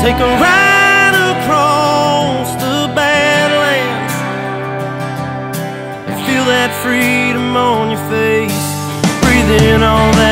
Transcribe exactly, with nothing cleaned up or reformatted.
take a ride across the Badlands and feel that freedom on your face, breathing all that